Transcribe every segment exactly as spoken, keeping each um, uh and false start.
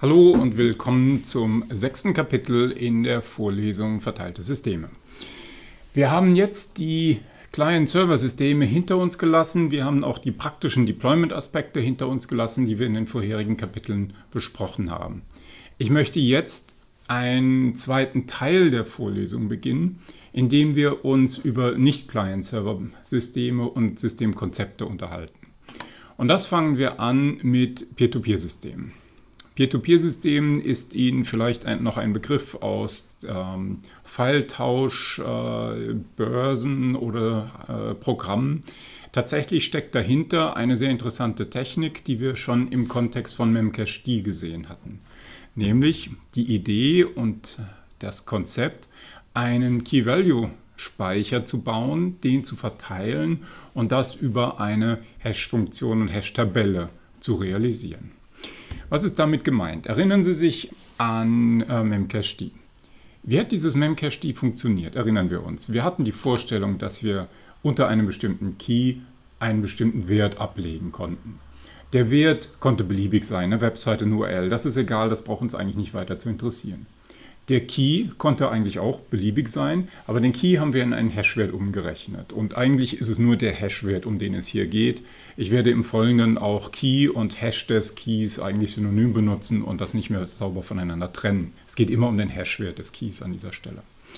Hallo und willkommen zum sechsten Kapitel in der Vorlesung Verteilte Systeme. Wir haben jetzt die Client-Server-Systeme hinter uns gelassen. Wir haben auch die praktischen Deployment-Aspekte hinter uns gelassen, die wir in den vorherigen Kapiteln besprochen haben. Ich möchte jetzt einen zweiten Teil der Vorlesung beginnen, in dem wir uns über Nicht-Client-Server-Systeme und Systemkonzepte unterhalten. Und das fangen wir an mit Peer-to-Peer-Systemen. Peer-to-Peer-Systemen ist Ihnen vielleicht ein, noch ein Begriff aus ähm, Pfeiltausch, äh, Börsen oder äh, Programmen. Tatsächlich steckt dahinter eine sehr interessante Technik, die wir schon im Kontext von Memcached gesehen hatten. Nämlich die Idee und das Konzept, einen Key-Value-Speicher zu bauen, den zu verteilen und das über eine Hash-Funktion und Hash-Tabelle zu realisieren. Was ist damit gemeint? Erinnern Sie sich an äh, Memcached. Wie hat dieses Memcached funktioniert? Erinnern wir uns. Wir hatten die Vorstellung, dass wir unter einem bestimmten Key einen bestimmten Wert ablegen konnten. Der Wert konnte beliebig sein, eine Webseite, eine U R L, das ist egal, das braucht uns eigentlich nicht weiter zu interessieren. Der Key konnte eigentlich auch beliebig sein, aber den Key haben wir in einen Hashwert umgerechnet. Und eigentlich ist es nur der Hashwert, um den es hier geht. Ich werde im Folgenden auch Key und Hash des Keys eigentlich synonym benutzen und das nicht mehr sauber voneinander trennen. Es geht immer um den Hashwert des Keys an dieser Stelle.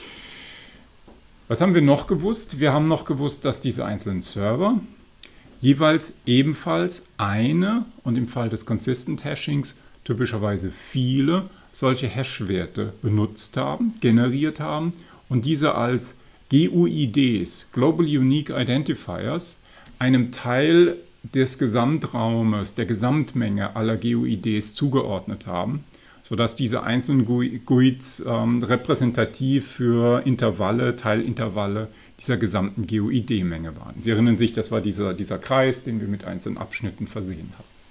Was haben wir noch gewusst? Wir haben noch gewusst, dass diese einzelnen Server jeweils ebenfalls eine und im Fall des Consistent Hashings typischerweise viele solche Hash-Werte benutzt haben, generiert haben und diese als G U I Ds, Global Unique Identifiers, einem Teil des Gesamtraumes, der Gesamtmenge aller G U I Ds zugeordnet haben, sodass diese einzelnen G U I Ds ähm, repräsentativ für Intervalle, Teilintervalle dieser gesamten G U I D-Menge waren. Sie erinnern sich, das war dieser, dieser Kreis, den wir mit einzelnen Abschnitten versehen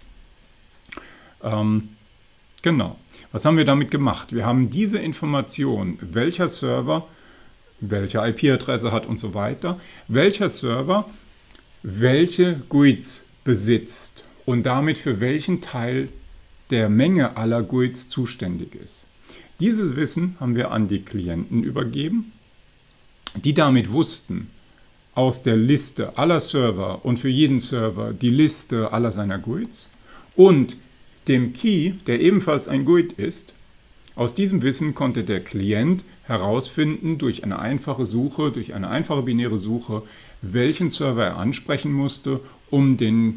haben. Ähm, genau. Was haben wir damit gemacht? Wir haben diese Information, welcher Server welche I P-Adresse hat und so weiter, welcher Server welche G U I Ds besitzt und damit für welchen Teil der Menge aller G U I Ds zuständig ist. Dieses Wissen haben wir an die Klienten übergeben, die damit wussten, aus der Liste aller Server und für jeden Server die Liste aller seiner G U I Ds und dem Key, der ebenfalls ein G U I D ist. Aus diesem Wissen konnte der Klient herausfinden, durch eine einfache Suche, durch eine einfache binäre Suche, welchen Server er ansprechen musste, um den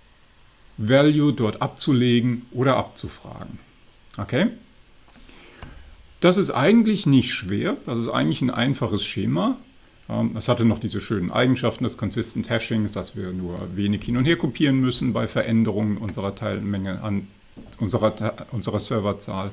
Value dort abzulegen oder abzufragen. Okay? Das ist eigentlich nicht schwer, das ist eigentlich ein einfaches Schema. Es hatte noch diese schönen Eigenschaften des Consistent Hashings, dass wir nur wenig hin und her kopieren müssen bei Veränderungen unserer Teilmenge an unserer, unserer Serverzahl.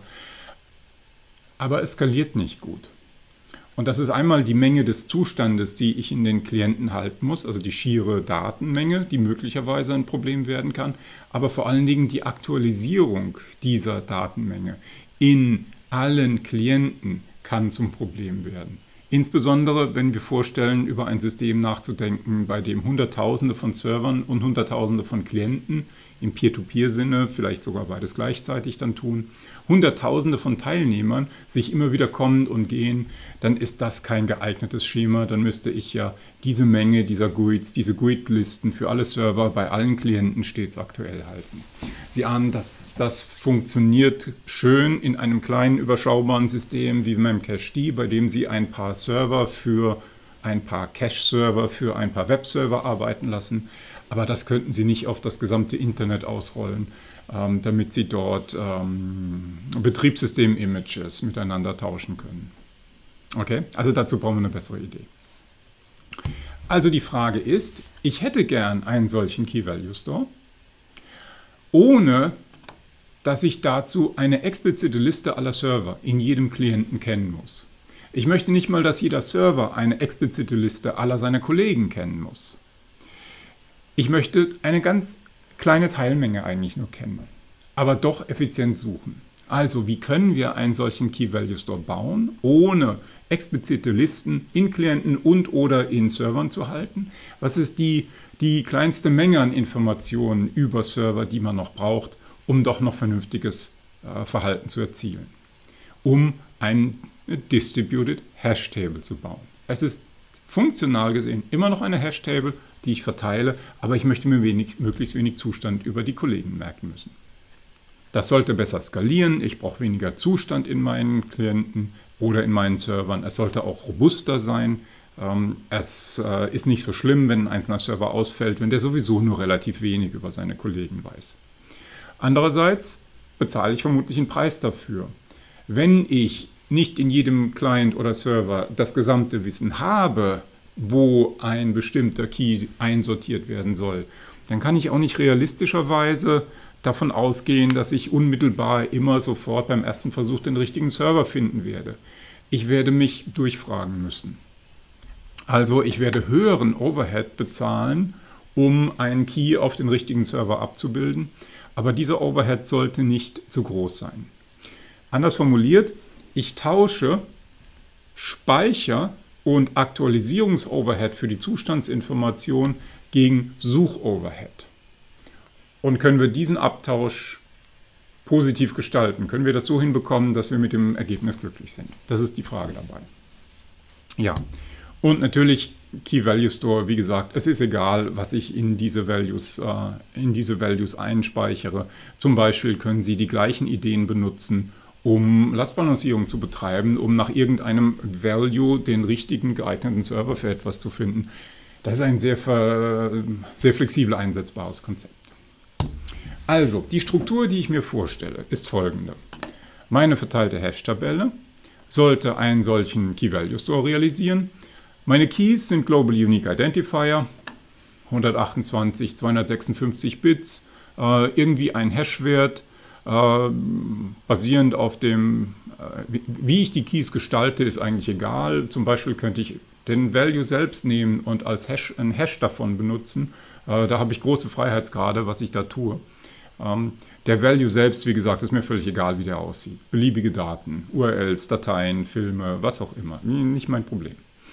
Aber es skaliert nicht gut. Und das ist einmal die Menge des Zustandes, die ich in den Klienten halten muss, also die schiere Datenmenge, die möglicherweise ein Problem werden kann, aber vor allen Dingen die Aktualisierung dieser Datenmenge in allen Klienten kann zum Problem werden. Insbesondere, wenn wir vorstellen, über ein System nachzudenken, bei dem Hunderttausende von Servern und Hunderttausende von Klienten im Peer-to-Peer-Sinne, vielleicht sogar beides gleichzeitig dann tun, Hunderttausende von Teilnehmern sich immer wieder kommen und gehen, dann ist das kein geeignetes Schema. Dann müsste ich ja diese Menge dieser G U I Ds, diese G U I D-Listen für alle Server bei allen Klienten stets aktuell halten. Sie ahnen, dass das funktioniert schön in einem kleinen, überschaubaren System wie Memcached, bei dem Sie ein paar Server für ein paar Cache-Server für ein paar Webserver arbeiten lassen. Aber das könnten Sie nicht auf das gesamte Internet ausrollen, ähm, damit Sie dort ähm, Betriebssystem-Images miteinander tauschen können. Okay, also dazu brauchen wir eine bessere Idee. Also die Frage ist, ich hätte gern einen solchen Key-Value-Store, ohne dass ich dazu eine explizite Liste aller Server in jedem Klienten kennen muss. Ich möchte nicht mal, dass jeder Server eine explizite Liste aller seiner Kollegen kennen muss. Ich möchte eine ganz kleine Teilmenge eigentlich nur kennen, aber doch effizient suchen. Also, wie können wir einen solchen Key-Value-Store bauen, ohne explizite Listen in Klienten und oder in Servern zu halten? Was ist die, die kleinste Menge an Informationen über Server, die man noch braucht, um doch noch vernünftiges äh, Verhalten zu erzielen, um ein Distributed Hash Table zu bauen. Es ist funktional gesehen immer noch eine Hash Table, die ich verteile, aber ich möchte mir wenig, möglichst wenig Zustand über die Kollegen merken müssen. Das sollte besser skalieren, ich brauche weniger Zustand in meinen Klienten oder in meinen Servern. Es sollte auch robuster sein. Es ist nicht so schlimm, wenn ein einzelner Server ausfällt, wenn der sowieso nur relativ wenig über seine Kollegen weiß. Andererseits bezahle ich vermutlich einen Preis dafür. Wenn ich nicht in jedem Client oder Server das gesamte Wissen habe, wo ein bestimmter Key einsortiert werden soll, dann kann ich auch nicht realistischerweise davon ausgehen, dass ich unmittelbar immer sofort beim ersten Versuch den richtigen Server finden werde. Ich werde mich durchfragen müssen. Also ich werde höheren Overhead bezahlen, um einen Key auf den richtigen Server abzubilden, aber dieser Overhead sollte nicht zu groß sein. Anders formuliert, ich tausche Speicher- und Aktualisierungs-Overhead für die Zustandsinformation gegen Such-Overhead. Und können wir diesen Abtausch positiv gestalten? Können wir das so hinbekommen, dass wir mit dem Ergebnis glücklich sind? Das ist die Frage dabei. Ja, und natürlich Key Value Store, wie gesagt, es ist egal, was ich in diese Values, äh, in diese Values einspeichere. Zum Beispiel können Sie die gleichen Ideen benutzen, um Lastbalancierung zu betreiben, um nach irgendeinem Value den richtigen geeigneten Server für etwas zu finden. Das ist ein sehr, sehr flexibel einsetzbares Konzept. Also, die Struktur, die ich mir vorstelle, ist folgende. Meine verteilte Hash-Tabelle sollte einen solchen Key-Value-Store realisieren. Meine Keys sind Global Unique Identifier, hundertachtundzwanzig, zweihundertsechsundfünfzig Bits, äh, irgendwie ein Hash-Wert, äh, basierend auf dem, äh, wie, wie ich die Keys gestalte, ist eigentlich egal. Zum Beispiel könnte ich den Value selbst nehmen und als Hash, ein Hash davon benutzen. Äh, da habe ich große Freiheitsgrade, was ich da tue. Ähm, der Value selbst, wie gesagt, ist mir völlig egal, wie der aussieht. Beliebige Daten, U R Ls, Dateien, Filme, was auch immer. Nicht mein Problem.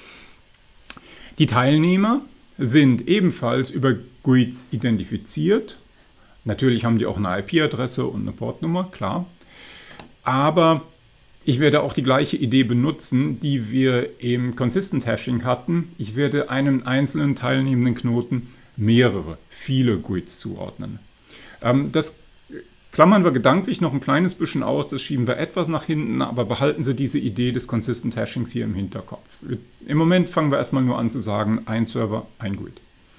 Die Teilnehmer sind ebenfalls über G U I Ds identifiziert. Natürlich haben die auch eine I P-Adresse und eine Portnummer, klar. Aber ich werde auch die gleiche Idee benutzen, die wir im Consistent Hashing hatten. Ich werde einem einzelnen teilnehmenden Knoten mehrere, viele G U I Ds zuordnen. Ähm, das klammern wir gedanklich noch ein kleines bisschen aus, das schieben wir etwas nach hinten, aber behalten Sie diese Idee des Consistent Hashings hier im Hinterkopf. Im Moment fangen wir erstmal nur an zu sagen, ein Server, ein G U I D.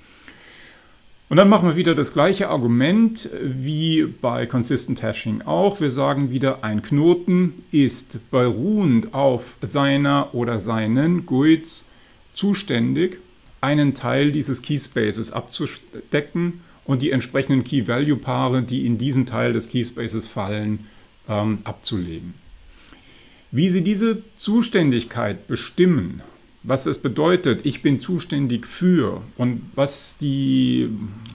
Und dann machen wir wieder das gleiche Argument wie bei Consistent Hashing auch. Wir sagen wieder, ein Knoten ist beruhend auf seiner oder seinen G U I Ds zuständig, einen Teil dieses Keyspaces abzudecken und die entsprechenden Key-Value-Paare, die in diesen Teil des Keyspaces fallen, ähm, abzulegen. Wie Sie diese Zuständigkeit bestimmen, was es bedeutet, ich bin zuständig für und was die,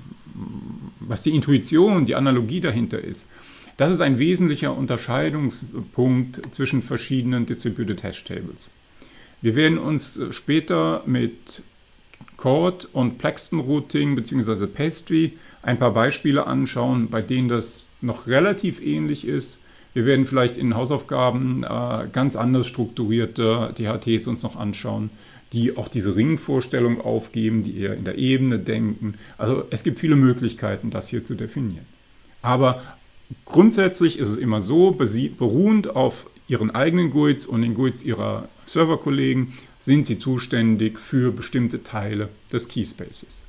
was die Intuition, die Analogie dahinter ist, das ist ein wesentlicher Unterscheidungspunkt zwischen verschiedenen Distributed Hash Tables. Wir werden uns später mit Chord und Plaxton Routing bzw. Pastry ein paar Beispiele anschauen, bei denen das noch relativ ähnlich ist. Wir werden vielleicht in Hausaufgaben äh, ganz anders strukturierte D H Ts uns noch anschauen, die auch diese Ringvorstellung aufgeben, die eher in der Ebene denken. Also es gibt viele Möglichkeiten, das hier zu definieren. Aber grundsätzlich ist es immer so, beruhend auf Ihren eigenen G U I Ds und den G U I Ds Ihrer Serverkollegen sind Sie zuständig für bestimmte Teile des Keyspaces.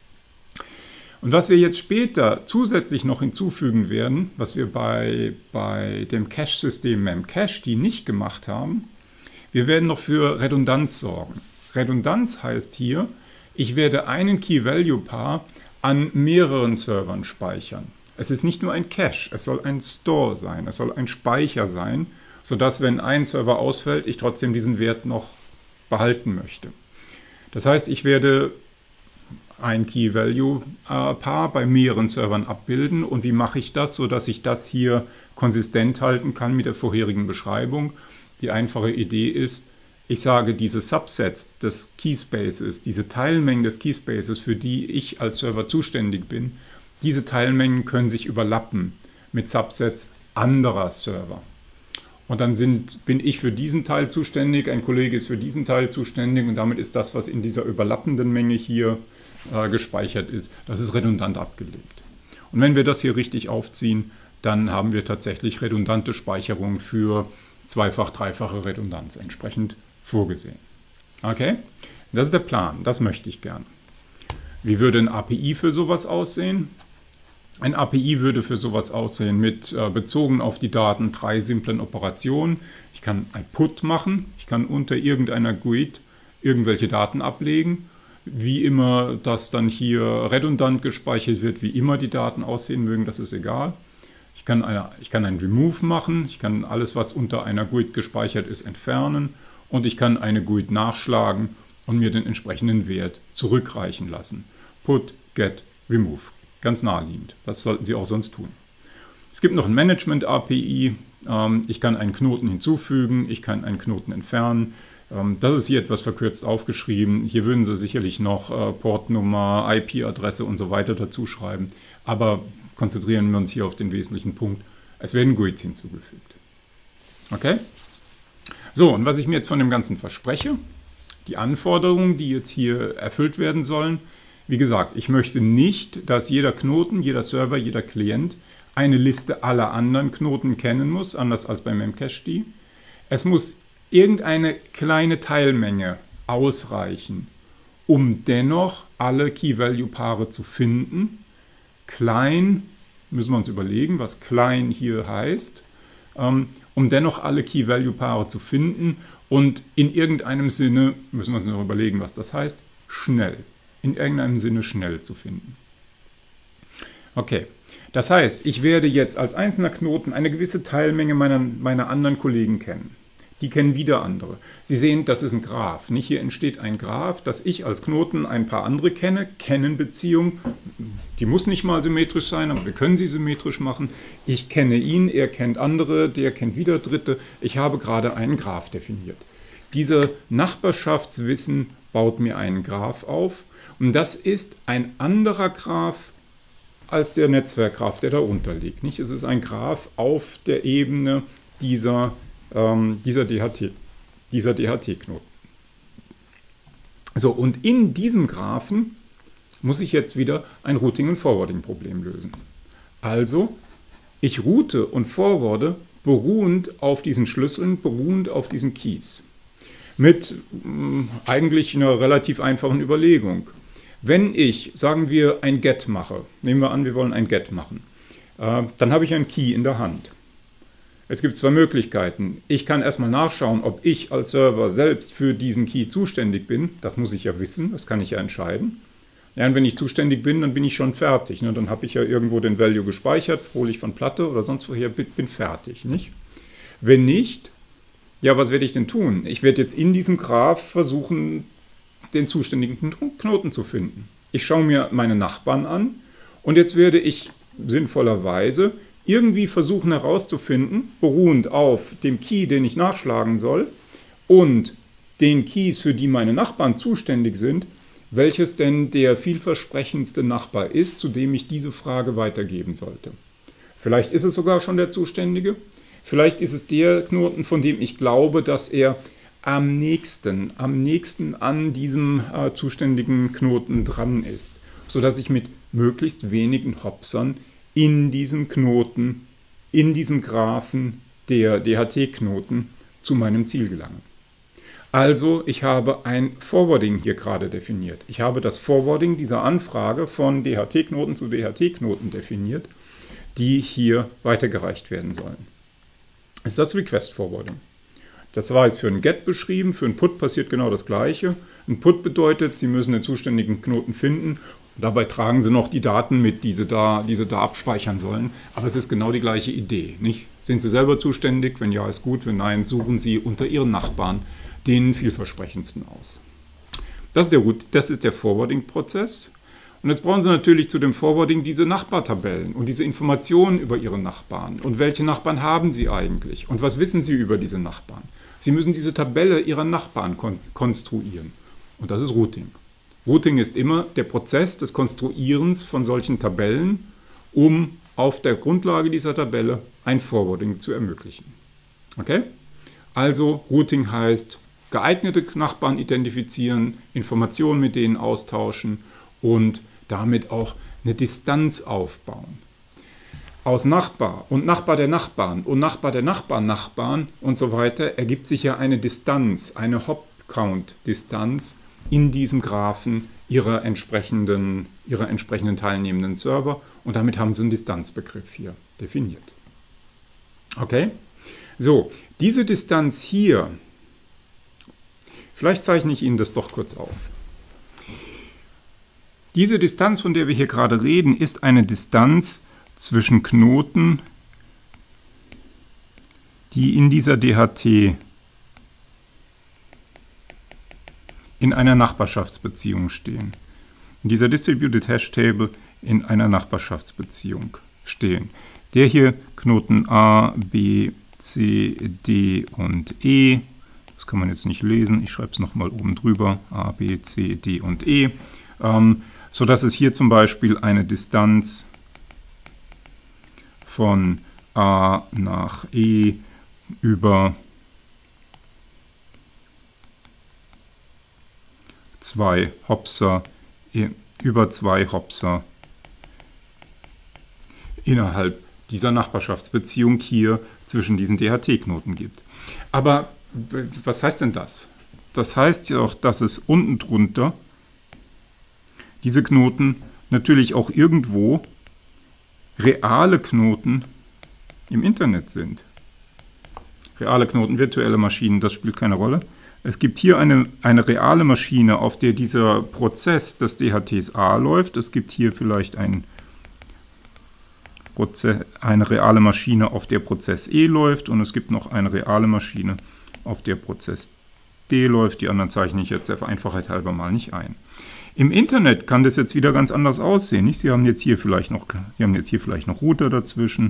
Und was wir jetzt später zusätzlich noch hinzufügen werden, was wir bei, bei dem Cache-System Memcached nicht gemacht haben, wir werden noch für Redundanz sorgen. Redundanz heißt hier, ich werde einen Key-Value-Paar an mehreren Servern speichern. Es ist nicht nur ein Cache, es soll ein Store sein, es soll ein Speicher sein, sodass, wenn ein Server ausfällt, ich trotzdem diesen Wert noch behalten möchte. Das heißt, ich werde ein Key-Value-Paar bei mehreren Servern abbilden. Und wie mache ich das, sodass ich das hier konsistent halten kann mit der vorherigen Beschreibung? Die einfache Idee ist, ich sage, diese Subsets des Keyspaces, diese Teilmengen des Keyspaces, für die ich als Server zuständig bin, diese Teilmengen können sich überlappen mit Subsets anderer Server. Und dann sind, bin ich für diesen Teil zuständig, ein Kollege ist für diesen Teil zuständig und damit ist das, was in dieser überlappenden Menge hier äh, gespeichert ist, das ist redundant abgelegt. Und wenn wir das hier richtig aufziehen, dann haben wir tatsächlich redundante Speicherung für zweifach, dreifache Redundanz entsprechend vorgesehen. Okay? Das ist der Plan, das möchte ich gern. Wie würde ein A P I für sowas aussehen? Ein A P I würde für sowas aussehen mit äh, bezogen auf die Daten drei simplen Operationen. Ich kann ein Put machen, ich kann unter irgendeiner G U I D irgendwelche Daten ablegen. Wie immer das dann hier redundant gespeichert wird, wie immer die Daten aussehen mögen, das ist egal. Ich kann, eine, ich kann einen Remove machen, ich kann alles, was unter einer G U I D gespeichert ist, entfernen und ich kann eine G U I D nachschlagen und mir den entsprechenden Wert zurückreichen lassen. Put, Get, Remove. Ganz naheliegend. Das sollten Sie auch sonst tun. Es gibt noch ein Management-A P I. Ich kann einen Knoten hinzufügen, ich kann einen Knoten entfernen. Das ist hier etwas verkürzt aufgeschrieben. Hier würden Sie sicherlich noch Portnummer, I P-Adresse und so weiter dazu schreiben. Aber konzentrieren wir uns hier auf den wesentlichen Punkt. Es werden G U I Ds hinzugefügt. Okay? So, und was ich mir jetzt von dem Ganzen verspreche, die Anforderungen, die jetzt hier erfüllt werden sollen. Wie gesagt, ich möchte nicht, dass jeder Knoten, jeder Server, jeder Klient eine Liste aller anderen Knoten kennen muss, anders als bei Memcached. Es muss irgendeine kleine Teilmenge ausreichen, um dennoch alle Key-Value-Paare zu finden. Klein, müssen wir uns überlegen, was klein hier heißt, um dennoch alle Key-Value-Paare zu finden und in irgendeinem Sinne, müssen wir uns noch überlegen, was das heißt, schnell. In irgendeinem Sinne schnell zu finden. Okay, das heißt, ich werde jetzt als einzelner Knoten eine gewisse Teilmenge meiner, meiner anderen Kollegen kennen. Die kennen wieder andere. Sie sehen, das ist ein Graph. Nicht? Hier entsteht ein Graph, dass ich als Knoten ein paar andere kenne, Kennen-Beziehung. Die muss nicht mal symmetrisch sein, aber wir können sie symmetrisch machen. Ich kenne ihn, er kennt andere, der kennt wieder Dritte. Ich habe gerade einen Graph definiert. Dieser Nachbarschaftswissen baut mir einen Graph auf. Und das ist ein anderer Graph als der Netzwerkgraph, der darunter liegt. Nicht? Es ist ein Graph auf der Ebene dieser, ähm, dieser D H T, dieser D H T-Knoten. So, und in diesem Graphen muss ich jetzt wieder ein Routing- und Forwarding-Problem lösen. Also, ich route und forwarde beruhend auf diesen Schlüsseln, beruhend auf diesen Keys. Mit mh, eigentlich einer relativ einfachen Überlegung. Wenn ich, sagen wir, ein Get mache, nehmen wir an, wir wollen ein Get machen, äh, dann habe ich einen Key in der Hand. Jetzt gibt es zwei Möglichkeiten. Ich kann erstmal nachschauen, ob ich als Server selbst für diesen Key zuständig bin. Das muss ich ja wissen, das kann ich ja entscheiden. Ja, und wenn ich zuständig bin, dann bin ich schon fertig. Ne? Dann habe ich ja irgendwo den Value gespeichert, hole ich von Platte oder sonst woher, bin fertig. Nicht? Wenn nicht, ja, was werde ich denn tun? Ich werde jetzt in diesem Graph versuchen, den zuständigen Knoten zu finden. Ich schaue mir meine Nachbarn an und jetzt werde ich sinnvollerweise irgendwie versuchen herauszufinden, beruhend auf dem Key, den ich nachschlagen soll und den Keys, für die meine Nachbarn zuständig sind, welches denn der vielversprechendste Nachbar ist, zu dem ich diese Frage weitergeben sollte. Vielleicht ist es sogar schon der Zuständige, vielleicht ist es der Knoten, von dem ich glaube, dass er am nächsten, am nächsten an diesem äh, zuständigen Knoten dran ist, sodass ich mit möglichst wenigen Hopsern in diesem Knoten, in diesem Graphen der D H T-Knoten zu meinem Ziel gelange. Also ich habe ein Forwarding hier gerade definiert. Ich habe das Forwarding dieser Anfrage von D H T-Knoten zu D H T-Knoten definiert, die hier weitergereicht werden sollen. Das ist das Request Forwarding. Das war jetzt für ein Get beschrieben, für ein Put passiert genau das Gleiche. Ein Put bedeutet, Sie müssen den zuständigen Knoten finden. Dabei tragen Sie noch die Daten mit, die Sie da, die Sie da abspeichern sollen. Aber es ist genau die gleiche Idee. Nicht? Sind Sie selber zuständig? Wenn ja, ist gut. Wenn nein, suchen Sie unter Ihren Nachbarn den vielversprechendsten aus. Das ist der, das ist der Forwarding-Prozess. Und jetzt brauchen Sie natürlich zu dem Forwarding diese Nachbartabellen und diese Informationen über Ihre Nachbarn. Und welche Nachbarn haben Sie eigentlich? Und was wissen Sie über diese Nachbarn? Sie müssen diese Tabelle Ihrer Nachbarn kon konstruieren. Und das ist Routing. Routing ist immer der Prozess des Konstruierens von solchen Tabellen, um auf der Grundlage dieser Tabelle ein Forwarding zu ermöglichen. Okay? Also Routing heißt geeignete Nachbarn identifizieren, Informationen mit denen austauschen und damit auch eine Distanz aufbauen. Aus Nachbar und Nachbar der Nachbarn und Nachbar der Nachbarn, Nachbarn und so weiter ergibt sich ja eine Distanz, eine Hop-Count-Distanz in diesem Graphen ihrer entsprechenden, ihrer entsprechenden teilnehmenden Server und damit haben sie einen Distanzbegriff hier definiert. Okay? So, diese Distanz hier, vielleicht zeichne ich Ihnen das doch kurz auf. Diese Distanz, von der wir hier gerade reden, ist eine Distanz zwischen Knoten, die in dieser D H T in einer Nachbarschaftsbeziehung stehen. In dieser Distributed Hash Table in einer Nachbarschaftsbeziehung stehen. Der hier Knoten A, B, C, D und E. Das kann man jetzt nicht lesen. Ich schreibe es nochmal oben drüber. A, B, C, D und E. Ähm, sodass es hier zum Beispiel eine Distanz von A nach E über zwei Hopser, über zwei Hopser innerhalb dieser Nachbarschaftsbeziehung hier zwischen diesen D H T-Knoten gibt. Aber was heißt denn das? Das heißt ja auch, dass es unten drunter diese Knoten natürlich auch irgendwo reale Knoten im Internet sind. Reale Knoten, virtuelle Maschinen, das spielt keine Rolle. Es gibt hier eine, eine reale Maschine, auf der dieser Prozess des D H Ts A läuft. Es gibt hier vielleicht ein Prozess, eine reale Maschine, auf der Prozess E läuft. Und es gibt noch eine reale Maschine, auf der Prozess D läuft. Die anderen zeichne ich jetzt der Einfachheit halber mal nicht ein. Im Internet kann das jetzt wieder ganz anders aussehen. Nicht? Sie haben jetzt hier vielleicht noch, Sie haben jetzt hier vielleicht noch Router dazwischen.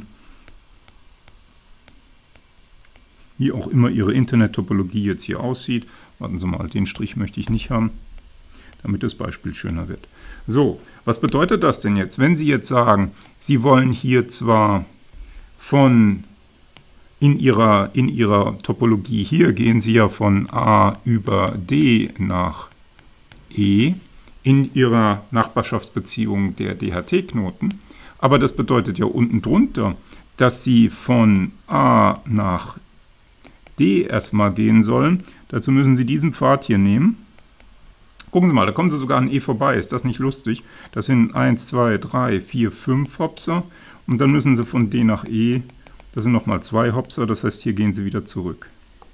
Wie auch immer Ihre Internet-Topologie jetzt hier aussieht. Warten Sie mal, den Strich möchte ich nicht haben, damit das Beispiel schöner wird. So, was bedeutet das denn jetzt? Wenn Sie jetzt sagen, Sie wollen hier zwar von in Ihrer, in Ihrer Topologie hier gehen Sie ja von A über D nach E in Ihrer Nachbarschaftsbeziehung der D H T-Knoten, aber das bedeutet ja unten drunter, dass Sie von A nach D erstmal gehen sollen. Dazu müssen Sie diesen Pfad hier nehmen. Gucken Sie mal, da kommen Sie sogar an E vorbei. Ist das nicht lustig? Das sind eins, zwei, drei, vier, fünf Hopser. Und dann müssen Sie von D nach E, das sind nochmal zwei Hopser. Das heißt, hier gehen Sie wieder zurück.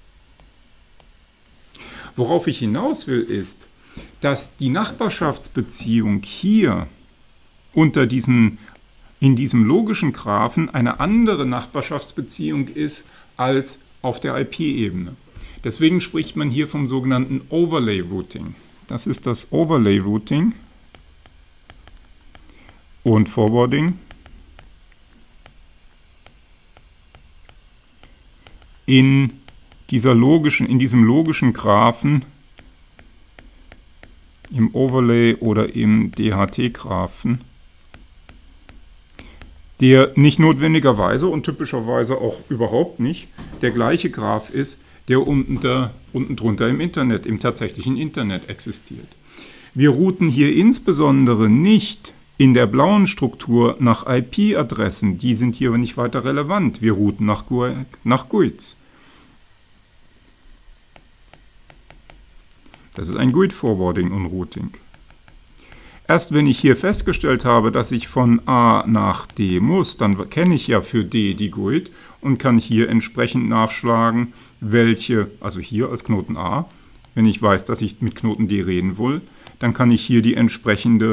Worauf ich hinaus will, ist, dass die Nachbarschaftsbeziehung hier unter diesen, in diesem logischen Graphen eine andere Nachbarschaftsbeziehung ist als auf der I P-Ebene. Deswegen spricht man hier vom sogenannten Overlay Routing. Das ist das Overlay Routing und Forwarding in dieser logischen, in diesem logischen Graphen, im Overlay oder im D H T-Graphen, der nicht notwendigerweise und typischerweise auch überhaupt nicht der gleiche Graph ist, der unten, der unten drunter im Internet, im tatsächlichen Internet existiert. Wir routen hier insbesondere nicht in der blauen Struktur nach I P-Adressen, die sind hier nicht weiter relevant. Wir routen nach, nach G U I Ds. Das ist ein G U I D-Forwarding und Routing. Erst wenn ich hier festgestellt habe, dass ich von A nach D muss, dann kenne ich ja für D die G U I D und kann hier entsprechend nachschlagen, welche, also hier als Knoten A, wenn ich weiß, dass ich mit Knoten D reden will, dann kann ich hier die entsprechende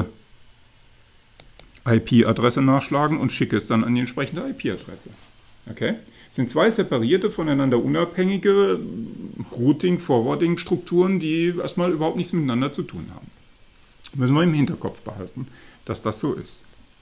I P-Adresse nachschlagen und schicke es dann an die entsprechende I P-Adresse. Okay? Das sind zwei separierte, voneinander unabhängige Routing-Forwarding-Strukturen, die erstmal überhaupt nichts miteinander zu tun haben. Müssen wir im Hinterkopf behalten, dass das so ist.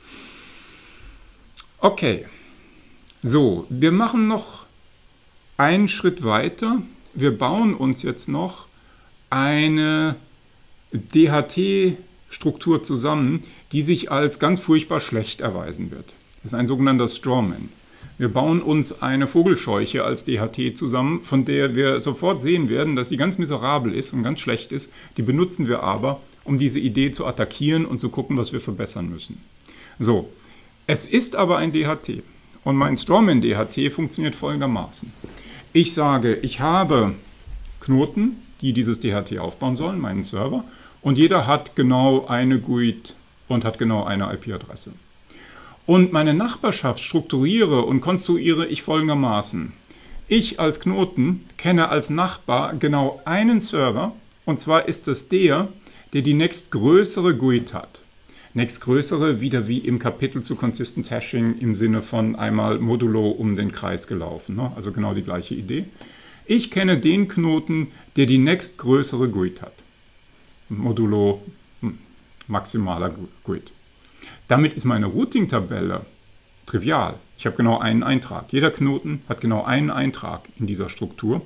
Okay, so, wir machen noch einen Schritt weiter. Wir bauen uns jetzt noch eine D H T-Struktur zusammen, die sich als ganz furchtbar schlecht erweisen wird. Das ist ein sogenannter Strawman. Wir bauen uns eine Vogelscheuche als D H T zusammen, von der wir sofort sehen werden, dass die ganz miserabel ist und ganz schlecht ist. Die benutzen wir aber, um diese Idee zu attackieren und zu gucken, was wir verbessern müssen. So, es ist aber ein D H T. Und mein Strawman-D H T funktioniert folgendermaßen. Ich sage, ich habe Knoten, die dieses D H T aufbauen sollen, meinen Server, und jeder hat genau eine G U I D und hat genau eine I P-Adresse. Und meine Nachbarschaft strukturiere und konstruiere ich folgendermaßen. Ich als Knoten kenne als Nachbar genau einen Server, und zwar ist es der, der die nächstgrößere G U I D hat. Nächstgrößere wieder wie im Kapitel zu Consistent Hashing im Sinne von einmal modulo um den Kreis gelaufen. Ne? Also genau die gleiche Idee. Ich kenne den Knoten, der die nächstgrößere G U I D hat. Modulo hm, maximaler G U I D. Damit ist meine Routing-Tabelle trivial. Ich habe genau einen Eintrag. Jeder Knoten hat genau einen Eintrag in dieser Struktur.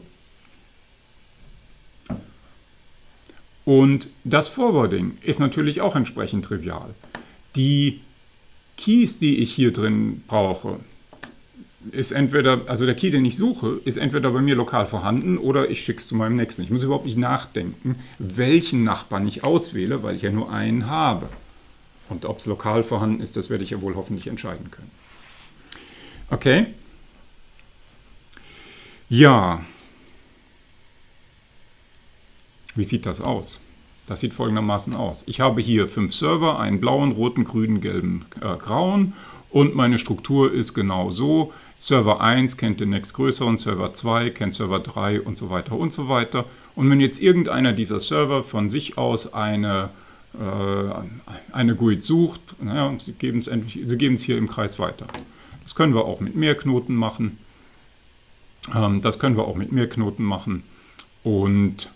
Und das Forwarding ist natürlich auch entsprechend trivial. Die Keys, die ich hier drin brauche, ist entweder, also der Key, den ich suche, ist entweder bei mir lokal vorhanden oder ich schicke es zu meinem nächsten. Ich muss überhaupt nicht nachdenken, welchen Nachbarn ich auswähle, weil ich ja nur einen habe. Und ob es lokal vorhanden ist, das werde ich ja wohl hoffentlich entscheiden können. Okay? Ja. Wie sieht das aus? Das sieht folgendermaßen aus. Ich habe hier fünf Server, einen blauen, roten, grünen, gelben, äh, grauen und meine Struktur ist genau so. Server eins kennt den nächstgrößeren, Server zwei kennt Server drei und so weiter und so weiter. Und wenn jetzt irgendeiner dieser Server von sich aus eine, äh, eine G U I D sucht, naja, sie geben es sie geben es hier im Kreis weiter. Das können wir auch mit mehr Knoten machen. Ähm, das können wir auch mit mehr Knoten machen und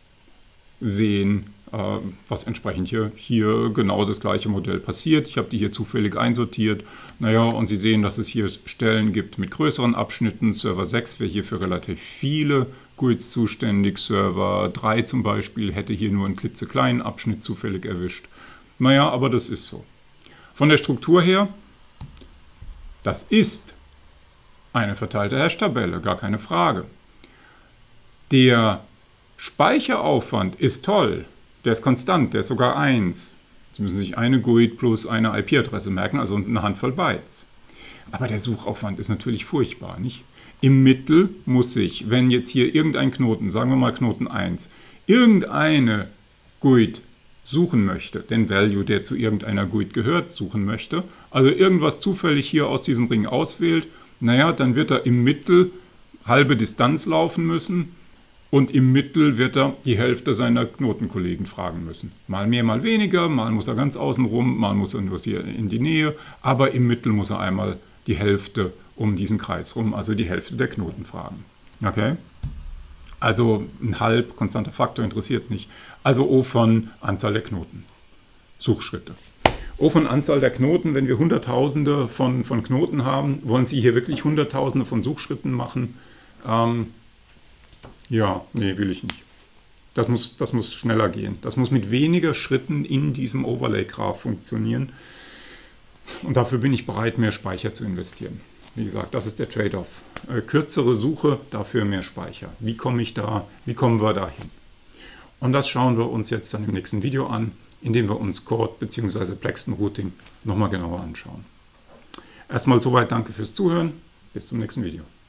sehen, äh, was entsprechend hier, hier genau das gleiche Modell passiert. Ich habe die hier zufällig einsortiert. Naja, und Sie sehen, dass es hier Stellen gibt mit größeren Abschnitten. Server sechs wäre hier für relativ viele G U I Ds zuständig. Server drei zum Beispiel hätte hier nur einen klitzekleinen Abschnitt zufällig erwischt. Naja, aber das ist so. Von der Struktur her, das ist eine verteilte Hash-Tabelle, gar keine Frage. Der Speicheraufwand ist toll, der ist konstant, der ist sogar eins. Sie müssen sich eine G U I D plus eine I P-Adresse merken, also eine Handvoll Bytes. Aber der Suchaufwand ist natürlich furchtbar, nicht? Im Mittel muss ich, wenn jetzt hier irgendein Knoten, sagen wir mal Knoten eins, irgendeine G U I D suchen möchte, den Value, der zu irgendeiner G U I D gehört, suchen möchte, also irgendwas zufällig hier aus diesem Ring auswählt, naja, dann wird er im Mittel halbe Distanz laufen müssen. Und im Mittel wird er die Hälfte seiner Knotenkollegen fragen müssen. Mal mehr, mal weniger, mal muss er ganz außen rum, mal muss er nur hier in die Nähe. Aber im Mittel muss er einmal die Hälfte um diesen Kreis rum, also die Hälfte der Knoten fragen. Okay? Also ein halb konstanter Faktor interessiert nicht. Also O von Anzahl der Knoten. Suchschritte. O von Anzahl der Knoten, wenn wir Hunderttausende von, von Knoten haben, wollen Sie hier wirklich Hunderttausende von Suchschritten machen? Ähm, Ja, nee, will ich nicht. Das muss, das muss schneller gehen. Das muss mit weniger Schritten in diesem Overlay-Graph funktionieren. Und dafür bin ich bereit, mehr Speicher zu investieren. Wie gesagt, das ist der Trade-off. Äh, kürzere Suche, dafür mehr Speicher. Wie komme ich da, wie kommen wir da hin? Und das schauen wir uns jetzt dann im nächsten Video an, indem wir uns Chord bzw. Plaxton Routing nochmal genauer anschauen. Erstmal soweit, danke fürs Zuhören. Bis zum nächsten Video.